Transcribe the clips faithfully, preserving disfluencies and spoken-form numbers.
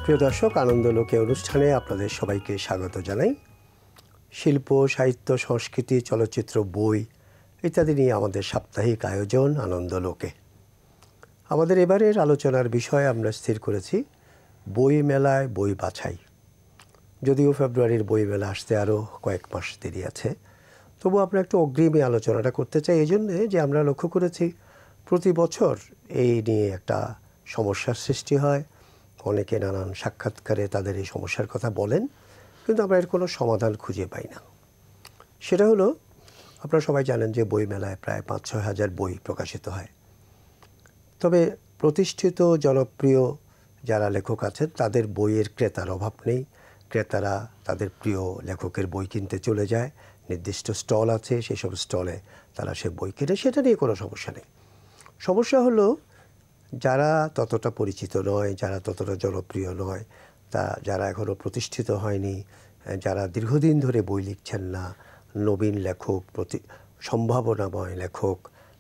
প্রিয় দর্শক, আনন্দলোকে অনুষ্ঠানে আপনাদের সবাইকে স্বাগত জানাই। শিল্প, সাহিত্য, সংস্কৃতি, চলচ্চিত্র, বই ইত্যাদি নিয়ে আমাদের সাপ্তাহিক আয়োজন আনন্দলোকে। আমাদের এবারের আলোচনার বিষয় আমরা স্থির করেছি বই মেলায় বই বাছাই। যদিও ফেব্রুয়ারির বই মেলা আসতে আরও কয়েক মাস দেরি আছে, তবু আমরা একটু অগ্রিমে আলোচনাটা করতে চাই এই জন্যে যে আমরা লক্ষ্য করেছি প্রতি বছর এই নিয়ে একটা সমস্যার সৃষ্টি হয়। অনেকে নানান সাক্ষাৎকারে তাদের এই সমস্যার কথা বলেন, কিন্তু আমরা এর কোনো সমাধান খুঁজে পাই না। সেটা হলো, আপনারা সবাই জানেন যে বই মেলায় প্রায় পাঁচ ছয় হাজার বই প্রকাশিত হয়। তবে প্রতিষ্ঠিত জনপ্রিয় যারা লেখক আছেন তাদের বইয়ের ক্রেতার অভাব নেই। ক্রেতারা তাদের প্রিয় লেখকের বই কিনতে চলে যায়, নির্দিষ্ট স্টল আছে, সেসব স্টলে তারা সে বই কিনে, সেটা নিয়ে কোনো সমস্যা নেই। সমস্যা হলো যারা ততটা পরিচিত নয়, যারা ততটা জনপ্রিয় নয়, তা যারা এখনও প্রতিষ্ঠিত হয়নি, যারা দীর্ঘদিন ধরে বই লিখছেন না, নবীন লেখক, প্রতি সম্ভাবনাময় লেখক,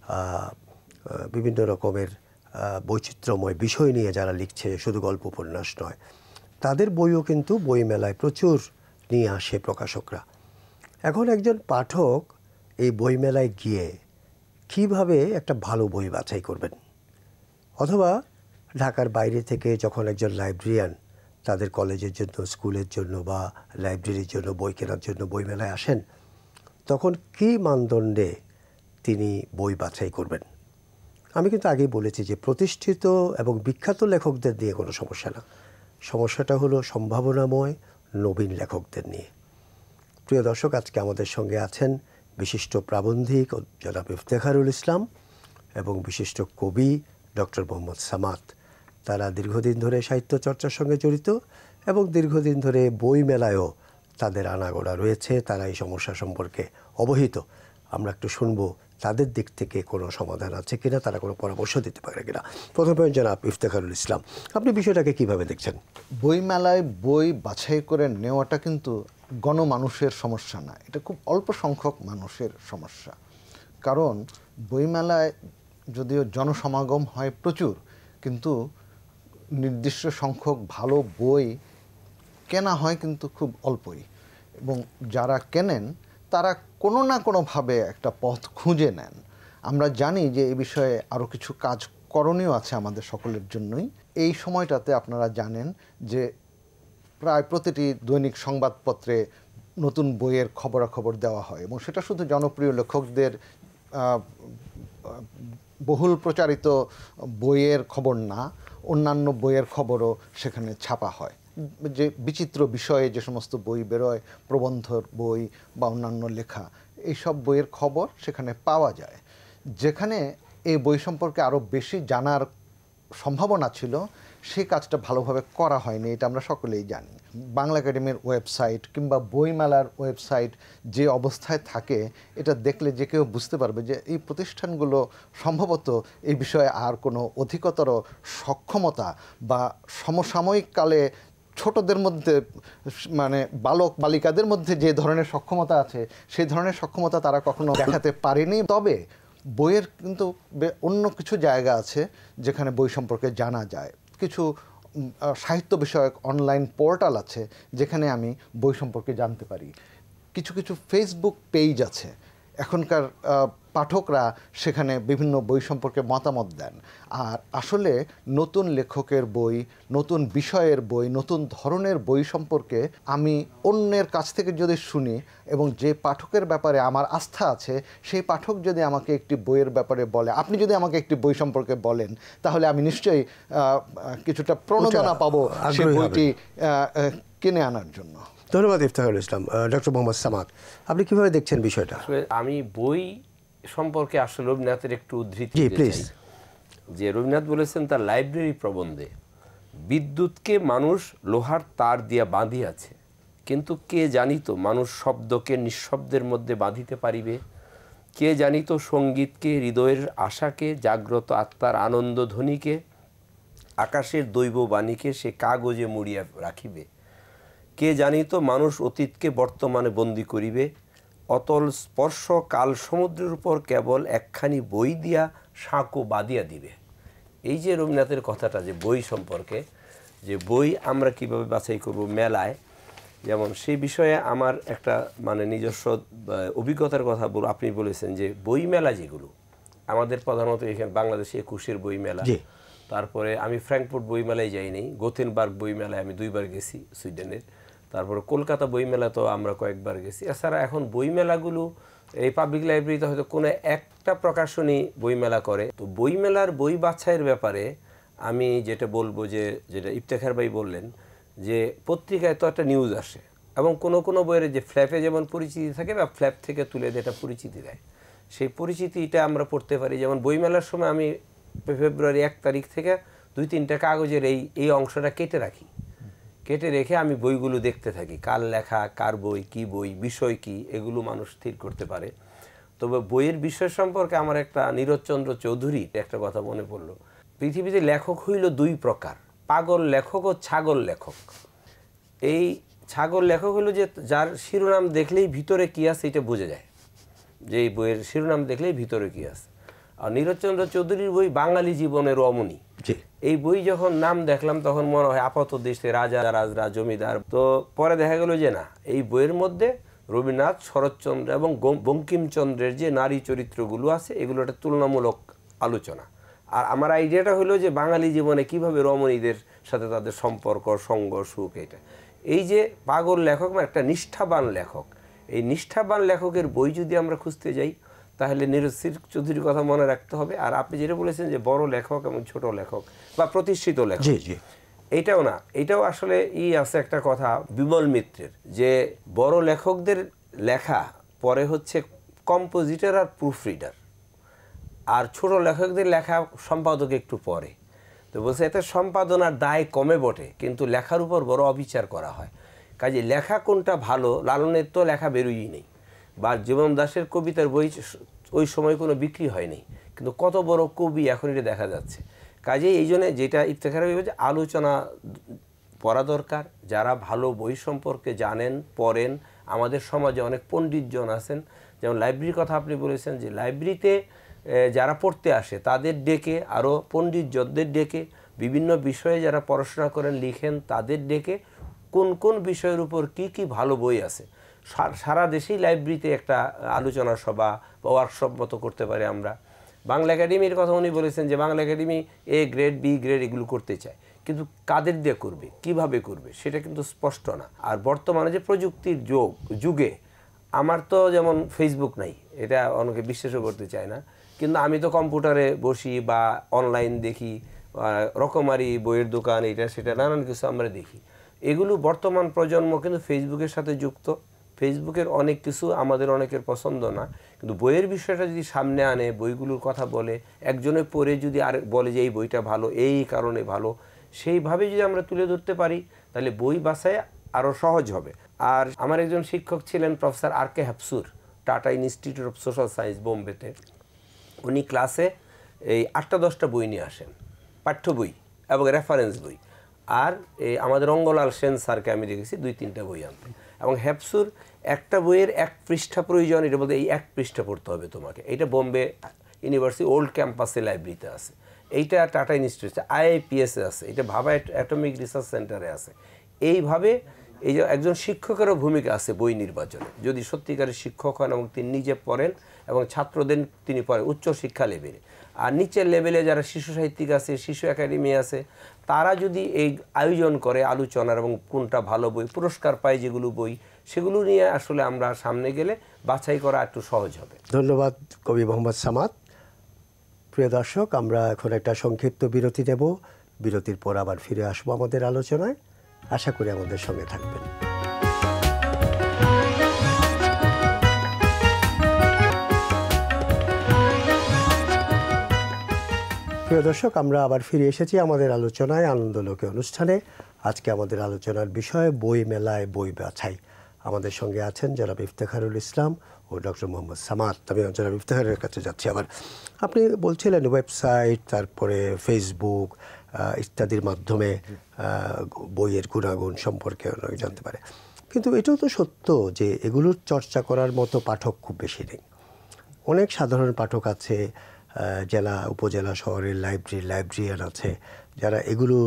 বিভিন্ন রকমের বৈচিত্র্যময় বিষয় নিয়ে যারা লিখছে, শুধু গল্প উপন্যাস নয়, তাদের বইও কিন্তু বই মেলায় প্রচুর নিয়ে আসে প্রকাশকরা। এখন একজন পাঠক এই বই মেলায় গিয়ে কিভাবে একটা ভালো বই বাছাই করবেন? অথবা ঢাকার বাইরে থেকে যখন একজন লাইব্রেরিয়ান তাদের কলেজের জন্য, স্কুলের জন্য বা লাইব্রেরির জন্য বই কেনার জন্য বই মেলায় আসেন, তখন কী মানদণ্ডে তিনি বই বাছাই করবেন? আমি কিন্তু আগেই বলেছি যে প্রতিষ্ঠিত এবং বিখ্যাত লেখকদের নিয়ে কোনো সমস্যা না, সমস্যাটা হলো সম্ভাবনাময় নবীন লেখকদের নিয়ে। প্রিয় দর্শক, আজকে আমাদের সঙ্গে আছেন বিশিষ্ট প্রাবন্ধিক জনাব ইফতেখারুল ইসলাম এবং বিশিষ্ট কবি ডক্টর মোহাম্মদ সামাদ। তারা দীর্ঘদিন ধরে সাহিত্য চর্চার সঙ্গে জড়িত এবং দীর্ঘদিন ধরে বই মেলায়ও তাদের আনাগোড়া রয়েছে, তারা এই সমস্যা সম্পর্কে অবহিত। আমরা একটু শুনবো তাদের দিক থেকে কোনো সমাধান আছে কিনা, তারা কোনো পরামর্শ দিতে পারে কিনা। প্রথমে জনাব ইফতেখারুল ইসলাম, আপনি বিষয়টাকে কিভাবে দেখছেন? বইমেলায় বই বাছাই করে নেওয়াটা কিন্তু গণমানুষের সমস্যা না, এটা খুব অল্প সংখ্যক মানুষের সমস্যা। কারণ বইমেলায় যদিও জনসমাগম হয় প্রচুর, কিন্তু নির্দিষ্ট সংখ্যক ভালো বই কেনা হয় কিন্তু খুব অল্পই, এবং যারা কেনেন তারা কোনো না কোনোভাবে একটা পথ খুঁজে নেন। আমরা জানি যে এই বিষয়ে আরও কিছু কাজ করণীয় আছে আমাদের সকলের জন্যই। এই সময়টাতে আপনারা জানেন যে প্রায় প্রতিটি দৈনিক সংবাদপত্রে নতুন বইয়ের খবরাখবর দেওয়া হয়, এবং সেটা শুধু জনপ্রিয় লেখকদের বহুল প্রচারিত বইয়ের খবর না, অন্যান্য বইয়ের খবরও সেখানে ছাপা হয়। যে বিচিত্র বিষয়ে যে সমস্ত বই বেরোয়, প্রবন্ধর বই বা অন্যান্য লেখা, এইসব বইয়ের খবর সেখানে পাওয়া যায়। যেখানে এই বই সম্পর্কে আরও বেশি জানার সম্ভাবনা ছিল, সেই কাজটা ভালোভাবে করা হয়নি, এটা আমরা সকলেই জানি। বাংলা একাডেমির ওয়েবসাইট কিংবা বইমেলার ওয়েবসাইট যে অবস্থায় থাকে, এটা দেখলে যে কেউ বুঝতে পারবে যে এই প্রতিষ্ঠানগুলো সম্ভবত এই বিষয়ে আর কোনো অধিকতর সক্ষমতা বা সমসাময়িক কালে ছোটদের মধ্যে, মানে বালক বালিকাদের মধ্যে যে ধরনের সক্ষমতা আছে, সেই ধরনের সক্ষমতা তারা কখনো দেখাতে পারেনি। তবে বইয়ের কিন্তু অন্য কিছু জায়গা আছে যেখানে বই সম্পর্কে জানা যায়। কিছু সাহিত্য বিষয়ক অনলাইন পোর্টাল আছে যেখানে আমি বই সম্পর্কে জানতে পারি। কিছু কিছু ফেসবুক পেজ আছে, এখনকার পাঠকরা সেখানে বিভিন্ন বই সম্পর্কে মতামত দেন। আর আসলে নতুন লেখকের বই, নতুন বিষয়ের বই, নতুন ধরনের বই সম্পর্কে আমি অন্যের কাছ থেকে যদি শুনি এবং যে পাঠকের ব্যাপারে আমার আস্থা আছে, সেই পাঠক যদি আমাকে একটি বইয়ের ব্যাপারে বলে, আপনি যদি আমাকে একটি বই সম্পর্কে বলেন, তাহলে আমি নিশ্চয়ই কিছুটা প্রণোদনা পাবো সেই বইটি কিনে আনার জন্য। ধন্যবাদ ইফতেখারুল ইসলাম। ডক্টর মোহাম্মদ সামাদ, আপনি কিভাবে দেখছেন বিষয়টা? আমি বই সম্পর্কে আসলে রবীন্দ্রনাথের একটু উদ্ধৃতি জি প্লিজ। যে রবীন্দ্রনাথ বলেছেন তার লাইব্রেরি প্রবন্ধে, বিদ্যুৎকে মানুষ লোহার তার দিয়া বাঁধিয়াছে, কিন্তু কে জানিত মানুষ শব্দকে নিঃশব্দের মধ্যে বাঁধিতে পারিবে? কে জানিত সঙ্গীতকে, হৃদয়ের আশাকে, জাগ্রত আত্মার আনন্দ ধ্বনিকে, আকাশের দৈব বাণীকে সে কাগজে মুড়িয়া রাখিবে? কে জানিত মানুষ অতীতকে বর্তমানে বন্দী করিবে? অতল স্পর্শ কাল সমুদ্রের উপর কেবল একখানি বই দিয়া সাঁকো বাঁধিয়া দিবে। এই যে রবীন্দ্রনাথের কথাটা যে বই সম্পর্কে, যে বই আমরা কিভাবে বাছাই করব মেলায়, যেমন সেই বিষয়ে আমার একটা মানে নিজস্ব অভিজ্ঞতার কথা বল। আপনি বলেছেন যে বই মেলা যেগুলো আমাদের প্রধানত এখানে বাংলাদেশে একুশের বই মেলা, তারপরে আমি ফ্র্যাঙ্কফুর্ট বই মেলায় যাইনি, গোথেনবার্গ বই মেলায় আমি দুইবার গেছি সুইডেনের, তারপরে কলকাতা বই মেলা তো আমরা কয়েকবার গেছি। এছাড়া এখন বই মেলাগুলো এই পাবলিক লাইব্রেরিতে হয়তো কোনো একটা প্রকাশনী বই মেলা করে। তো বই মেলার বই বাছাইয়ের ব্যাপারে আমি যেটা বলবো, যে যেটা ইফতেখার ভাই বললেন, যে পত্রিকায় তো একটা নিউজ আসে এবং কোনো কোনো বইয়ের যে ফ্ল্যাপে যেমন পরিচিতি থাকে বা ফ্ল্যাপ থেকে তুলে দিয়ে একটা পরিচিতি দেয়, সেই পরিচিতিটা আমরা পড়তে পারি। যেমন বইমেলার সময় আমি ফেব্রুয়ারি এক তারিখ থেকে দুই তিনটা কাগজের এই এই অংশটা কেটে রাখি, কেটে রেখে আমি বইগুলো দেখতে থাকি, কার লেখা, কার বই, কি বই, বিষয় কি, এগুলো মানুষ স্থির করতে পারে। তবে বইয়ের বিষয় সম্পর্কে আমার একটা নীরজচন্দ্র চৌধুরীর একটা কথা মনে পড়লো। পৃথিবীতে লেখক হইল দুই প্রকার, পাগল লেখক ও ছাগল লেখক। এই ছাগল লেখক হলো যে যার শিরোনাম দেখলেই ভিতরে কী আছে এটা বোঝা যায়, যে এই বইয়ের শিরোনাম দেখলেই ভিতরে কী আছে। আর নীরজচন্দ্র চৌধুরীর বই বাঙালি জীবনের রমণী, এই বই যখন নাম দেখলাম তখন মনে হয় আপাত দেশে রাজা রাজরা জমিদার। তো পরে দেখা গেল যে না, এই বইয়ের মধ্যে রবীন্দ্রনাথ, শরৎচন্দ্র এবং বঙ্কিমচন্দ্রের যে নারী চরিত্রগুলো আছে এগুলো একটা তুলনামূলক আলোচনা। আর আমার আইডিয়াটা হলো যে বাঙালি জীবনে কিভাবে রমণীদের সাথে তাদের সম্পর্ক, সঙ্গ, সুখ, এটা এই যে পাগল লেখক মানে একটা নিষ্ঠাবান লেখক, এই নিষ্ঠাবান লেখকের বই যদি আমরা খুঁজতে যাই তাহলে নীরজ চৌধুরীর কথা মনে রাখতে হবে। আর আপনি যেটা বলেছেন যে বড় লেখক এবং ছোট লেখক বা প্রতিষ্ঠিত লেখক, এইটাও না, এটাও আসলে ই আছে একটা কথা বিমল মিত্রের, যে বড় লেখকদের লেখা পরে হচ্ছে কম্পোজিটর আর প্রুফ রিডার, আর ছোট লেখকদের লেখা সম্পাদক একটু পরে। তো বলছে এতে সম্পাদনার দায় কমে বটে, কিন্তু লেখার উপর বড় অবিচার করা হয়। কাজে লেখা কোনটা ভালো, লালনের তো লেখা বেরোই নেই, বা জীবন দাসের কবিতার বই ওই সময় কোনো বিক্রি হয়নি, কিন্তু কত বড় কবি এখন এটা দেখা যাচ্ছে। কাজেই এই জন্যে যেটা ইফতেখার যে আলোচনা পড়া দরকার, যারা ভালো বই সম্পর্কে জানেন, পড়েন। আমাদের সমাজে অনেক পণ্ডিতজন আছেন, যেমন লাইব্রেরির কথা আপনি বলেছেন, যে লাইব্রেরিতে যারা পড়তে আসে তাদের ডেকে, আরও পণ্ডিতজনদের ডেকে, বিভিন্ন বিষয়ে যারা পড়াশোনা করেন, লিখেন, তাদের ডেকে কোন কোন বিষয়ের উপর কি কি ভালো বই আছে সারা দেশেই লাইব্রেরিতে একটা আলোচনা সভা বা ওয়ার্কশপ মতো করতে পারি আমরা। বাংলা একাডেমির কথা উনি বলেছেন যে Bangla Academy A grade, B grade এগুলো করতে চায়, কিন্তু কাদের দিয়ে করবে, কিভাবে করবে সেটা কিন্তু স্পষ্ট না। আর বর্তমানে যে প্রযুক্তির যুগ যুগে আমার তো যেমন ফেসবুক নাই, এটা অনেকে বিশ্বাসও করতে চায় না, কিন্তু আমি তো কম্পিউটারে বসি বা অনলাইন দেখি, রকমারি বইয়ের দোকান, এটা সেটা নানান কিছু আমরা দেখি। এগুলো বর্তমান প্রজন্ম কিন্তু ফেসবুকের সাথে যুক্ত। ফেসবুকের অনেক কিছু আমাদের অনেকের পছন্দ না, কিন্তু বইয়ের বিষয়টা যদি সামনে আনে, বইগুলোর কথা বলে, একজনে পড়ে যদি আর বলে যে এই বইটা ভালো, এই কারণে ভালো, সেইভাবে যদি আমরা তুলে ধরতে পারি তাহলে বই বাছাই আরও সহজ হবে। আর আমার একজন শিক্ষক ছিলেন প্রফেসর আর কে হ্যাপসুর, Tata Institute of Social Science বোম্বেতে। উনি ক্লাসে এই আটটা দশটা বই নিয়ে আসেন, পাঠ্য বই এবং রেফারেন্স বই। আর এই আমাদের অঙ্গলাল সেন স্যারকে আমি দেখেছি দুই তিনটা বই আনতে। এবং হ্যাপসুর একটা বইয়ের এক পৃষ্ঠা প্রয়োজন, এটা বলতে এই এক পৃষ্ঠা পড়তে হবে তোমাকে। এইটা বোম্বে ইউনিভার্সিটি ওল্ড ক্যাম্পাসে লাইব্রেরিতে আছে, এইটা টাটা ইনস্টিটিউটে, আইআইপিএসে আছে, এটা ভাবা অ্যাটমিক রিসার্চ সেন্টারে আছে। এইভাবে এই যে একজন শিক্ষকেরও ভূমিকা আছে বই নির্বাচনে, যদি সত্যিকারের শিক্ষক হন এবং তিনি নিজে পড়েন এবং ছাত্রদের তিনি পড়েন উচ্চশিক্ষা লেভেলে। আর নিচের লেভেলে যারা শিশু সাহিত্যিক আছে, শিশু একাডেমি আছে, তারা যদি এই আয়োজন করে আলোচনার এবং কোনটা ভালো বই, পুরস্কার পায় যেগুলো বই, সেগুলো নিয়ে আসলে আমরা সামনে গেলে বাছাই করা একটু সহজ হবে। ধন্যবাদ কবি মোহাম্মদ সামাদ। প্রিয় দর্শক, আমরা এখন একটা সংক্ষিপ্ত বিরতি নেব, বিরতির পর আবার ফিরে আসবো আমাদের আলোচনায়। আশা করি আমাদের সঙ্গে থাকবেন। প্রিয় দর্শক, আমরা আবার ফিরে এসেছি আমাদের আলোচনায়, আনন্দলোকে অনুষ্ঠানে। আজকে আমাদের আলোচনার বিষয় বই মেলায় বই বাছাই। আমাদের সঙ্গে আছেন জনাব ইফতেখারুল ইসলাম ও ডক্টর মোহাম্মদ সামাদ। আমি জনাব ইফতেখারের কাছে যাচ্ছি। আবার আপনি বলছিলেন ওয়েবসাইট, তারপরে ফেসবুক ইত্যাদির মাধ্যমে বইয়ের গুণাগুণ সম্পর্কে অনেকে জানতে পারে, কিন্তু এটাও তো সত্য যে এগুলোর চর্চা করার মতো পাঠক খুব বেশি নেই। অনেক সাধারণ পাঠক আছে, জেলা উপজেলা শহরের লাইব্রেরি লাইব্রেরিয়ান আছে, যারা এগুলোর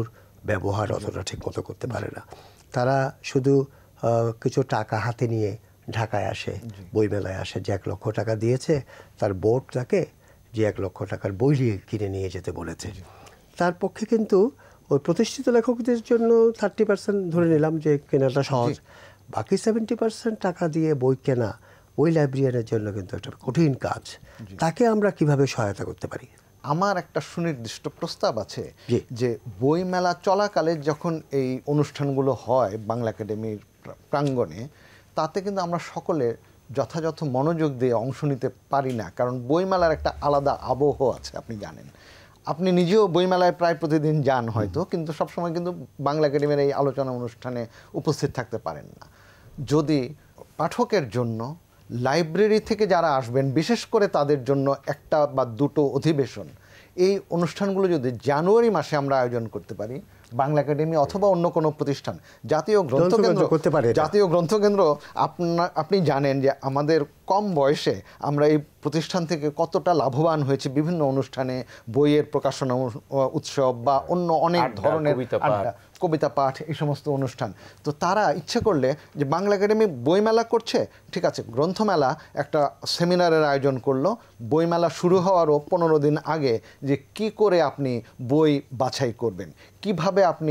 ব্যবহার অতটা ঠিকমতো করতে পারে না। তারা শুধু আহ, কিছু টাকা হাতে নিয়ে ঢাকায় আসে, বইমেলায় আসে, যে এক লক্ষ টাকা দিয়েছে, তার বোর্ড তাকে যে এক লক্ষ টাকার বই নিয়ে কিনে নিয়ে যেতে বলেছে। তার পক্ষে কিন্তু ওই প্রতিষ্ঠিত লেখকদের জন্য থার্টি পার্সেন্ট ধরে নিলাম যে কেনাটা সহজ, বাকি সেভেন্টি পার্সেন্ট টাকা দিয়ে বই কেনা ওই লাইব্রেরিয়ানের জন্য কিন্তু একটা কঠিন কাজ। তাকে আমরা কিভাবে সহায়তা করতে পারি? আমার একটা সুনির্দিষ্ট প্রস্তাব আছে জি। যে বইমেলা চলাকালে যখন এই অনুষ্ঠানগুলো হয় বাংলা একাডেমির প্রাঙ্গণে, তাতে কিন্তু আমরা সকলে যথাযথ মনোযোগ দিয়ে অংশ নিতে পারি না, কারণ বইমেলার একটা আলাদা আবহ আছে, আপনি জানেন। আপনি নিজেও বইমেলায় প্রায় প্রতিদিন যান হয়তো, কিন্তু সবসময় কিন্তু বাংলা একাডেমির এই আলোচনা অনুষ্ঠানে উপস্থিত থাকতে পারেন না। যদি পাঠকের জন্য লাইব্রেরি থেকে যারা আসবেন, বিশেষ করে তাদের জন্য একটা বা দুটো অধিবেশন, এই অনুষ্ঠানগুলো যদি জানুয়ারি মাসে আমরা আয়োজন করতে পারি, বাংলা একাডেমি অথবা অন্য কোনো প্রতিষ্ঠান, জাতীয় গ্রন্থকেন্দ্র করতে পারে, জাতীয় গ্রন্থকেন্দ্র আপনার আপনি জানেন যে আমাদের কম বয়সে আমরা এই প্রতিষ্ঠান থেকে কতটা লাভবান হয়েছে বিভিন্ন অনুষ্ঠানে, বইয়ের প্রকাশনা উৎসব বা অন্য অনেক ধরনের আড্ডা, কবিতা পাঠ, এই সমস্ত অনুষ্ঠান। তো তারা ইচ্ছে করলে যে বাংলা একাডেমি বইমেলা করছে, ঠিক আছে, গ্রন্থমেলা একটা সেমিনারের আয়োজন করলো বইমেলা শুরু হওয়ারও পনেরো দিন আগে, যে কি করে আপনি বই বাছাই করবেন, কিভাবে আপনি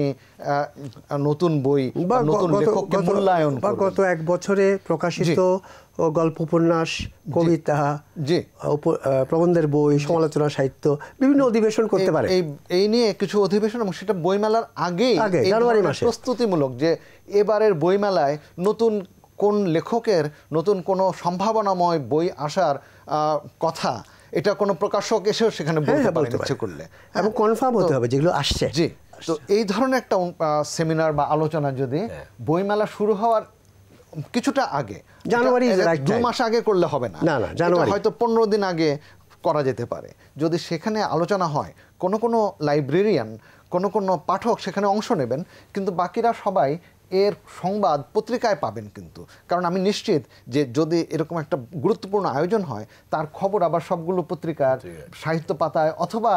নতুন বই বা নতুন লেখককে মূল্যায়ন বা করবেন। গত এক বছরে প্রকাশিত গল্প, উপন্যাস, কবিতা, জি, প্রবন্ধের বই, সমালোচনা সাহিত্য, বিভিন্ন অধিবেশন করতে পারে। এই এই নিয়ে কিছু অধিবেশন, এবং সেটা বইমেলার আগেই আগে জানুয়ারি মাসে প্রস্তুতিমূলক, যে এবারের বইমেলায় নতুন কোন লেখকের নতুন কোনো সম্ভাবনাময় বই আসার কথা, এটা কোনো প্রকাশক এসেও সেখানে বলতে পারে ইচ্ছে করলে, এবং কনফার্ম হতে হবে যেগুলো আসছে। জি, তো এই ধরনের একটা সেমিনার বা আলোচনা যদি বইমেলা শুরু হওয়ার কিছুটা আগে, জানুয়ারি দু মাস আগে করলে হবে না, না না জানুয়ারি, হয়তো পনেরো দিন আগে করা যেতে পারে। যদি সেখানে আলোচনা হয়, কোনো কোনো লাইব্রেরিয়ান, কোনো কোনো পাঠক সেখানে অংশ নেবেন, কিন্তু বাকিরা সবাই এর সংবাদ পত্রিকায় পাবেন কিন্তু, কারণ আমি নিশ্চিত যে যদি এরকম একটা গুরুত্বপূর্ণ আয়োজন হয়, তার খবর আবার সবগুলো পত্রিকার সাহিত্য পাতায় অথবা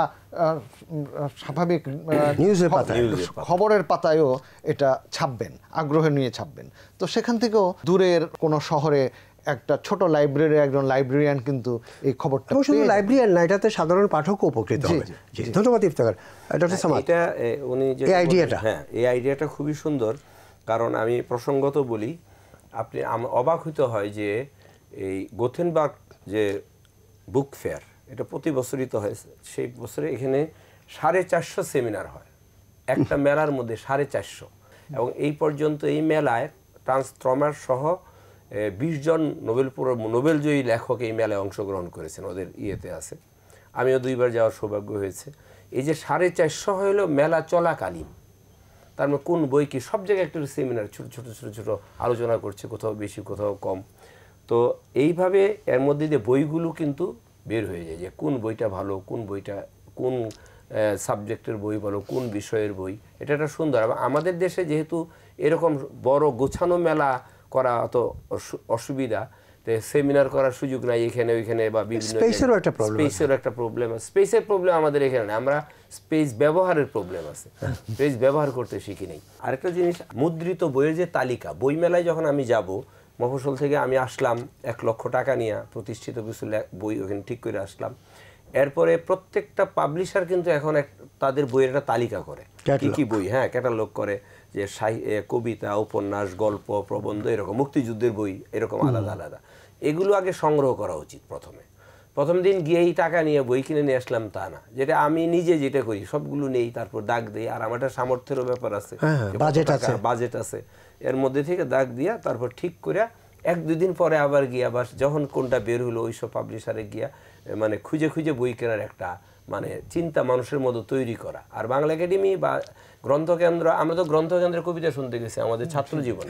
স্বাভাবিক নিউজের পাতায়, খবরের পাতায়ও এটা ছাপবেন, আগ্রহ নিয়ে ছাপবেন। তো সেখান থেকেও দূরের কোনো শহরে একটা ছোট লাইব্রেরি একজন লাইব্রেরিয়ান কিন্তু এই খবরটা, শুধু লাইব্রেরিয়ান না, এটাতে সাধারণ পাঠকও উপকৃত হবে। ধন্যবাদ ইফতেখার। ডক্টর সামাদ, এটা উনি যে এই আইডিয়াটা, হ্যাঁ এই আইডিয়াটা খুবই সুন্দর। কারণ আমি প্রসঙ্গত বলি, আপনি অবাক হইতে হয় যে এই গোথেনবার্গ যে বুক ফেয়ার, এটা প্রতি বছরই তো হয়, সেই বছরে এখানে সাড়ে চারশো সেমিনার হয় একটা মেলার মধ্যে, সাড়ে চারশো। এবং এই পর্যন্ত এই মেলায় ট্রান্সট্রমার সহ বিশ জন নোবেল নোবেলজয়ী লেখক এই মেলায় অংশগ্রহণ করেছেন, ওদের ইয়েতে আছে। আমিও দুইবার যাওয়ার সৌভাগ্য হয়েছে। এই যে সাড়ে চারশো হলো মেলা চলাকালীন, তার মানে কোন বই কি, সব জায়গায় একটা সেমিনার, ছোটো ছোটো ছোটো ছোটো আলোচনা করছে, কোথাও বেশি কোথাও কম। তো এইভাবে এর মধ্যে দিয়ে বইগুলো কিন্তু বের হয়ে যায় যে কোন বইটা ভালো, কোন বইটা কোন সাবজেক্টের বই ভালো, কোন বিষয়ের বই। এটা একটা সুন্দর। আমাদের দেশে যেহেতু এরকম বড় গোছানো মেলা করা অত অসুবিধা, সেমিনার করার সুযোগ নাই এখানে ওইখানে, বা বিভিন্ন স্পেসেরও একটা প্রবলেম, স্পেসের একটা প্রবলেম আছে। স্পেসের প্রবলেম আমাদের এখানে না, আমরা স্পেস ব্যবহারের প্রবলেম আছে, স্পেস ব্যবহার করতে শিখি নাই। আরেকটা জিনিস, মুদ্রিত বইয়ের যে তালিকা, বইমেলায় যখন আমি যাব, মফস্বল থেকে আমি আসলাম এক লক্ষ টাকা নিয়ে, প্রতিষ্ঠিত কিছু বই ওখানে ঠিক করে আসলাম। এরপরে প্রত্যেকটা পাবলিশার কিন্তু এখন এক তাদের বইয়ের একটা তালিকা করে, কি কি বই, হ্যাঁ ক্যাটালগ করে, যে কবিতা, উপন্যাস, গল্প, প্রবন্ধ, এরকম মুক্তিযুদ্ধের বই, এরকম আলাদা আলাদা। এগুলো আগে সংগ্রহ করা উচিত। প্রথমে প্রথম দিন গিয়েই টাকা নিয়ে বই কিনে নিয়ে আসলাম তা না, যেটা আমি নিজে যেটা করি, সবগুলো নেই, তারপর দাগ দিই। আর আমার একটা সামর্থ্যেরও ব্যাপার আছে, বাজেট আছে বাজেট আছে এর মধ্যে থেকে দাগ দিয়া তারপর ঠিক করে এক দুই দিন পরে আবার গিয়া, আবার যখন কোনটা বের হলো ওইসব পাবলিশারে গিয়া মানে খুঁজে খুঁজে বই কেনার একটা মানে চিন্তা মানুষের মধ্যে তৈরি করা। আর বাংলা একাডেমি বা গ্রন্থকেন্দ্র, আমরা তো গ্রন্থকেন্দ্রে কবিতা শুনতে গেছি আমাদের ছাত্র জীবন।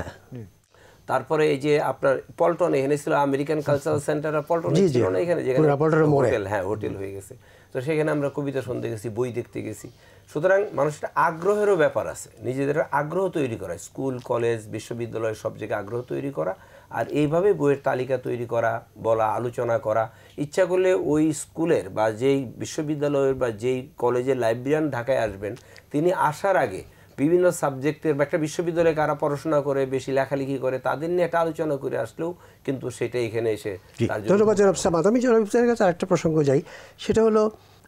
তারপরে এই যে আপনার পল্টন, এখানে ছিল আমেরিকান কালচারাল সেন্টার, আর পল্টন ছিল না এখানে, যেখানে হোটেল, হ্যাঁ হোটেল হয়ে গেছে। তো সেখানে আমরা কবিতা শুনতে গেছি, বই দেখতে গেছি। সুতরাং মানুষের আগ্রহেরও ব্যাপার আছে, নিজেদের আগ্রহ তৈরি করা, স্কুল কলেজ বিশ্ববিদ্যালয় সব জায়গায় আগ্রহ তৈরি করা, আর এইভাবে বইয়ের তালিকা তৈরি করা, বলা, আলোচনা করা, ইচ্ছা করলে ওই স্কুলের বা যেই বিশ্ববিদ্যালয়ের বা যেই কলেজের লাইব্রেরিয়ান ঢাকায় আসবেন, তিনি আসার আগে বিভিন্ন সাবজেক্টের বা একটা বিশ্ববিদ্যালয়ে কারা পড়াশোনা করে, বেশি লেখালেখি করে, তাদের নিয়ে একটা আলোচনা করে আসলেও কিন্তু সেটা এখানে এসে তার জন্য। ধন্যবাদ জনাব সামাদ। আমি জনাব ইফতেখারের কাছে আরেকটা প্রসঙ্গ যাই, সেটা হলো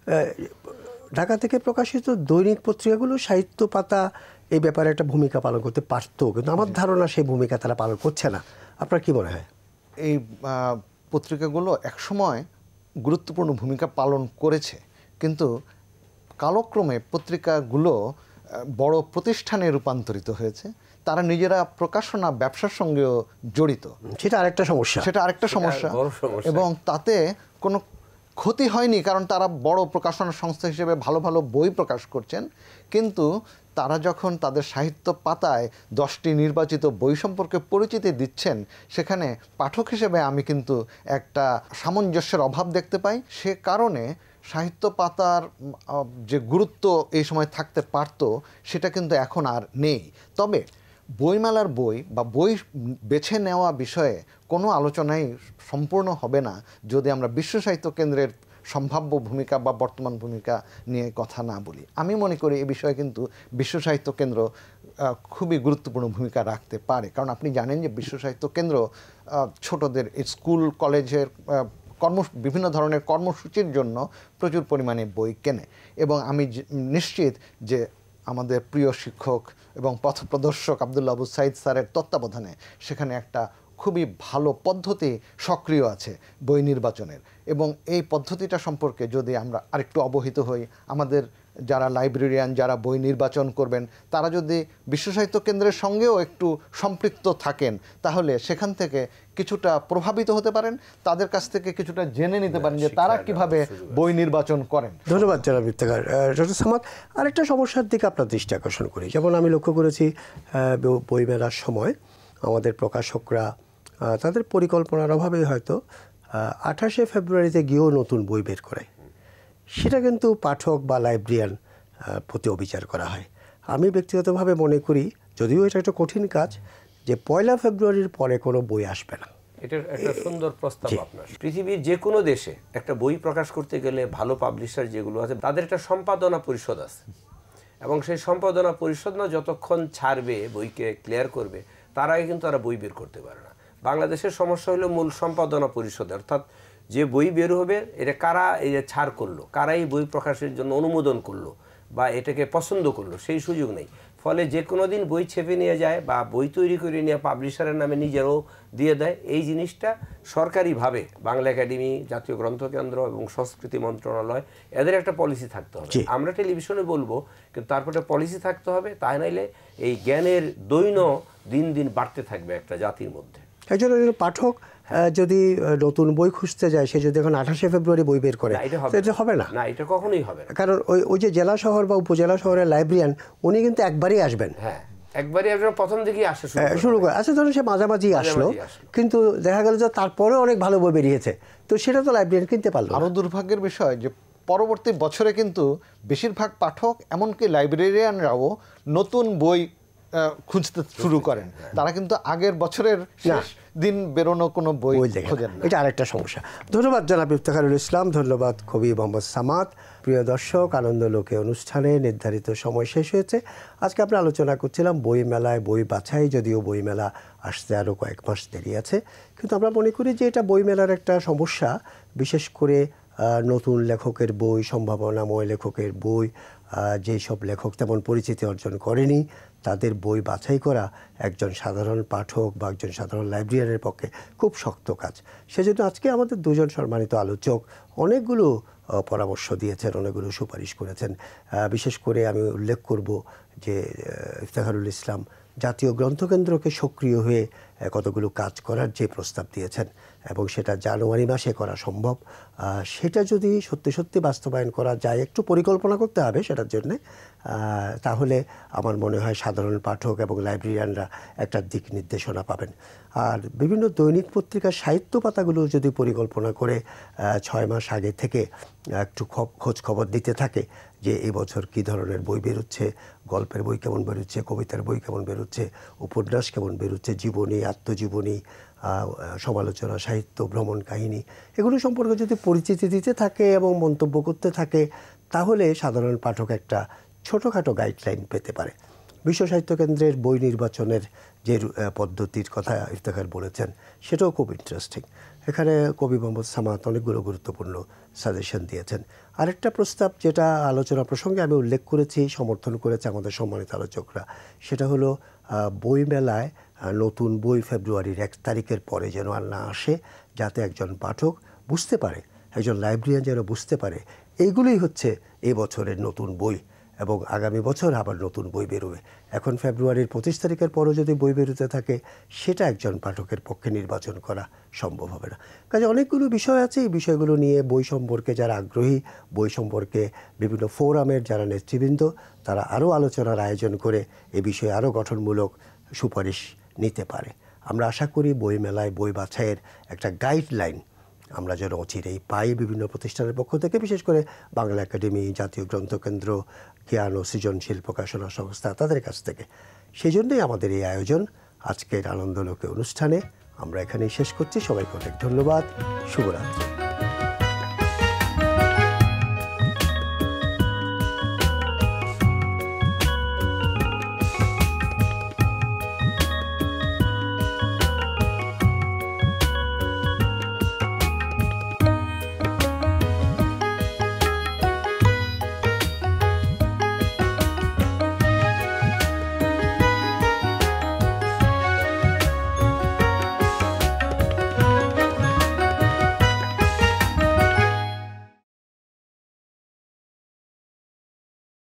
ঢাকা থেকে প্রকাশিত দৈনিক পত্রিকাগুলো সাহিত্য পাতা এই ব্যাপারে একটা ভূমিকা পালন করতে পারতো, কিন্তু আমার ধারণা সেই ভূমিকা তারা পালন করছে না। আপনার কি মনে হয়? এই আহ, পত্রিকাগুলো একসময় গুরুত্বপূর্ণ ভূমিকা পালন করেছে, কিন্তু কালক্রমে পত্রিকাগুলো আহ, বড় প্রতিষ্ঠানে রূপান্তরিত হয়েছে। তারা নিজেরা প্রকাশনা ব্যবসার সঙ্গেও জড়িত, সেটা আরেকটা সমস্যা। সেটা আরেকটা সমস্যা। বড় সমস্যা। এবং তাতে কোনো ক্ষতি হয়নি, কারণ তারা বড় প্রকাশনা সংস্থা হিসেবে ভালো ভালো বই প্রকাশ করছেন, কিন্তু তারা যখন তাদের সাহিত্য পাতায় দশটি নির্বাচিত বই সম্পর্কে পরিচিতি দিচ্ছেন, সেখানে পাঠক হিসেবে আমি কিন্তু একটা সামঞ্জস্যের অভাব দেখতে পাই। সে কারণে সাহিত্য পাতার আহ, যে গুরুত্ব এই সময় থাকতে পারত, সেটা কিন্তু এখন আর নেই। তবে বইমেলার বই বা বই বেছে নেওয়া বিষয়ে কোনো আলোচনাই সম্পূর্ণ হবে না যদি আমরা বিশ্ব সাহিত্য কেন্দ্রের সম্ভাব্য ভূমিকা বা বর্তমান ভূমিকা নিয়ে কথা না বলি। আমি মনে করি এই বিষয়ে কিন্তু বিশ্ব সাহিত্য কেন্দ্র আহ, খুবই গুরুত্বপূর্ণ ভূমিকা রাখতে পারে, কারণ আপনি জানেন যে বিশ্ব সাহিত্য কেন্দ্র আহ, ছোটদের স্কুল কলেজের আহ, কর্ম বিভিন্ন ধরনের কর্মসূচির জন্য প্রচুর পরিমাণে বই কেনে, এবং আমি নিশ্চিত যে আমাদের প্রিয় শিক্ষক এবং পথপ্রদর্শক আব্দুল্লাহ আবু সাইদ স্যারের তত্ত্বাবধানে সেখানে একটা খুবই ভালো পদ্ধতি সক্রিয় আছে বই নির্বাচনের। এবং এই পদ্ধতিটা সম্পর্কে যদি আমরা আরেকটু অবহিত হই, আমাদের যারা লাইব্রেরিয়ান, যারা বই নির্বাচন করবেন, তারা যদি বিশ্ব সাহিত্য কেন্দ্রের সঙ্গেও একটু সম্পৃক্ত থাকেন, তাহলে সেখান থেকে কিছুটা প্রভাবিত হতে পারেন, তাদের কাছ থেকে কিছুটা জেনে নিতে পারেন যে তারা কিভাবে বই নির্বাচন করেন। ধন্যবাদ জনাব ইফতেখার। ডক্টর সামাদ, আরেকটা সমস্যার দিকে আপনার দৃষ্টি আকর্ষণ করি। যেমন আমি লক্ষ্য করেছি বই মেলার সময় আমাদের প্রকাশকরা তাদের পরিকল্পনার অভাবেই হয়তো আঠাশে ফেব্রুয়ারিতে গিয়েও নতুন বই বের করে, সেটা কিন্তু পাঠক বা লাইব্রেরিয়ান প্রতি অবিচার করা হয়। আমি ব্যক্তিগতভাবে মনে করি, যদিও এটা একটা কঠিন কাজ, যে পয়লা ফেব্রুয়ারির পরে কোনো বই আসবে না। এটার একটা সুন্দর প্রস্তাব আপনার। পৃথিবীর যে কোনো দেশে একটা বই প্রকাশ করতে গেলে ভালো পাবলিশার যেগুলো আছে, তাদের একটা সম্পাদনা পরিষদ আছে, এবং সেই সম্পাদনা পরিষদ না যতক্ষণ ছাড়বে, বইকে ক্লিয়ার করবে, তার আগে কিন্তু তারা বই বের করতে পারে না। বাংলাদেশের সমস্যা হলো মূল সম্পাদনা পরিষদ, অর্থাৎ যে বই বের হবে এটা কারা এই যে ছাড় করলো, কারা এই বই প্রকাশের জন্য অনুমোদন করলো বা এটাকে পছন্দ করলো, সেই সুযোগ নেই। ফলে যে কোনো দিন বই ছেপে নিয়ে যায় বা বই তৈরি করে নিয়ে পাবলিশারের নামে নিজেরও দিয়ে দেয়। এই জিনিসটা সরকারিভাবে বাংলা একাডেমি, জাতীয় গ্রন্থকেন্দ্র এবং সংস্কৃতি মন্ত্রণালয়, এদের একটা পলিসি থাকতে হবে। আমরা টেলিভিশনে বলবো, কিন্তু তারপরে পলিসি থাকতে হবে, তাই নাইলে এই জ্ঞানের দৈন্য দিন দিন বাড়তে থাকবে একটা জাতির মধ্যে। একজন পাঠক যদি নতুন বই খুঁজতে যায়, সে যদি এখন আঠাশে ফেব্রুয়ারি বই বের করে, এটা হবে না। না, এটা কখনোই হবে না, কারণ ওই ওই যে জেলা শহর বা উপজেলা শহরের লাইব্রেরিয়ান, উনি কিন্তু একবারই আসবেন। হ্যাঁ, একবারই আসবেন, প্রথম দিকেই আসা শুরু করে। আচ্ছা, ধরুন সে মাঝামাঝি আসলো, কিন্তু দেখা গেল যে তারপরে অনেক ভালো বই বেরিয়েছে, তো সেটা তো লাইব্রেরিয়ান কিনতে পারলো। আরও দুর্ভাগ্যের বিষয় যে পরবর্তী বছরে কিন্তু বেশিরভাগ পাঠক, এমনকি লাইব্রেরিয়ানরাও নতুন বই খুঁজতে শুরু করেন। তারা কিন্তু আগের বছরের শেষ দিন বেরোনো কোনো বই খোঁজেন না। এটা আরেকটা সমস্যা। ধন্যবাদ জনাব ইফতেখারুল ইসলাম, ধন্যবাদ কবি মোহাম্মদ সামাদ। প্রিয় দর্শক, আনন্দ লোকে অনুষ্ঠানে নির্ধারিত সময় শেষ হয়েছে। আজকে আমরা আলোচনা করছিলাম বই মেলায় বই বাছাই, যদিও বই মেলা আসতে আরও কয়েক মাস দেরি আছে, কিন্তু আমরা মনে করি যে এটা বই মেলার একটা সমস্যা। বিশেষ করে নতুন লেখকের বই, সম্ভাবনাময় লেখকের বই, যেই সব লেখক তেমন পরিচিতি অর্জন করেনি, তাদের বই বাছাই করা একজন সাধারণ পাঠক বা একজন সাধারণ লাইব্রেরিয়ানের পক্ষে খুব শক্ত কাজ। সেজন্য আজকে আমাদের দুজন সম্মানিত আলোচক অনেকগুলো পরামর্শ দিয়েছেন, অনেকগুলো সুপারিশ করেছেন। বিশেষ করে আমি উল্লেখ করব যে ইফতেখারুল ইসলাম জাতীয় গ্রন্থকেন্দ্রকে সক্রিয় হয়ে কতগুলো কাজ করার যে প্রস্তাব দিয়েছেন, এবং সেটা জানুয়ারি মাসে করা সম্ভব। সেটা যদি সত্যি সত্যি বাস্তবায়ন করা যায়, একটু পরিকল্পনা করতে হবে সেটার জন্যে, তাহলে আমার মনে হয় সাধারণ পাঠক এবং লাইব্রেরিয়ানরা একটা দিক নির্দেশনা পাবেন। আর বিভিন্ন দৈনিক পত্রিকার সাহিত্য পাতাগুলো যদি পরিকল্পনা করে ছয় মাস আগে থেকে একটু খোঁজ খবর দিতে থাকে যে এবছর কী ধরনের বই বেরোচ্ছে, গল্পের বই কেমন বেরোচ্ছে, কবিতার বই কেমন বেরোচ্ছে, উপন্যাস কেমন বেরোচ্ছে, জীবনী, আত্মজীবনী, সমালোচনা, সাহিত্য, ভ্রমণ কাহিনী, এগুলো সম্পর্কে যদি পরিচিতি দিতে থাকে এবং মন্তব্য করতে থাকে তাহলে সাধারণ পাঠক একটা ছোটোখাটো গাইডলাইন পেতে পারে। বিশ্ব সাহিত্য কেন্দ্রের বই নির্বাচনের যে পদ্ধতির কথা ইফতেখার বলেছেন সেটাও খুব ইন্টারেস্টিং। এখানে কবি মোহাম্মদ সামাদ অনেকগুলো গুরুত্বপূর্ণ সাজেশন দিয়েছেন। আরেকটা প্রস্তাব যেটা আলোচনা প্রসঙ্গে আমি উল্লেখ করেছি, সমর্থন করেছে আমাদের সম্মানিত আলোচকরা, সেটা হলো বই মেলায় নতুন বই ফেব্রুয়ারির এক তারিখের পরে যেন আর না আসে, যাতে একজন পাঠক বুঝতে পারে, একজন লাইব্রেরিয়ান যেন বুঝতে পারে এইগুলোই হচ্ছে এ বছরের নতুন বই এবং আগামী বছর আবার নতুন বই বেরোবে। এখন ফেব্রুয়ারির পঁচিশ তারিখের পরও যদি বই বেরোতে থাকে সেটা একজন পাঠকের পক্ষে নির্বাচন করা সম্ভব হবে না। কাজে অনেকগুলো বিষয় আছে, এই বিষয়গুলো নিয়ে বই সম্পর্কে যারা আগ্রহী, বই সম্পর্কে বিভিন্ন ফোরামের যারা নেতৃবৃন্দ, তারা আরও আলোচনার আয়োজন করে এ বিষয়ে আরও গঠনমূলক সুপারিশ নিতে পারে। আমরা আশা করি বই মেলায় বই বাছাইয়ের একটা গাইডলাইন আমরা যেন অচিরেই পাই বিভিন্ন প্রতিষ্ঠানের পক্ষ থেকে, বিশেষ করে বাংলা একাডেমি, জাতীয় গ্রন্থকেন্দ্র, জ্ঞান ও সৃজনশীল প্রকাশনা সংস্থা, তাদের কাছ থেকে। সেই জন্যই আমাদের এই আয়োজন আজকের আনন্দলোকে অনুষ্ঠানে। আমরা এখানেই শেষ করছি। সবাইকে অনেক ধন্যবাদ। শুভরাত্রি।